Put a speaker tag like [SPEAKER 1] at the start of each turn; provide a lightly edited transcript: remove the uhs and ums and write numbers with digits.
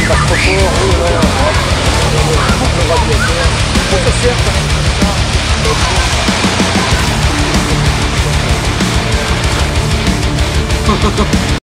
[SPEAKER 1] pas trop fort, le radiateur. Pour ça sert, ça.